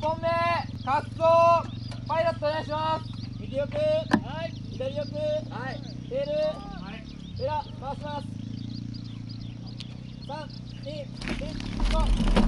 本目滑走パイロットお願いします。右よく、はい、左よく、はい、テール、はい、エラ回します。3、2、1、ゴー。